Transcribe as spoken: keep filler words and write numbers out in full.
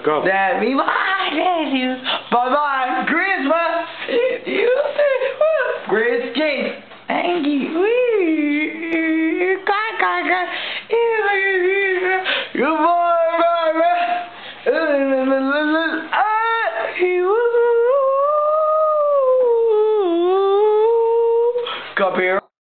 go. Happy birthday, bye bye, Christmas. Great cake. Thank you. Goodbye.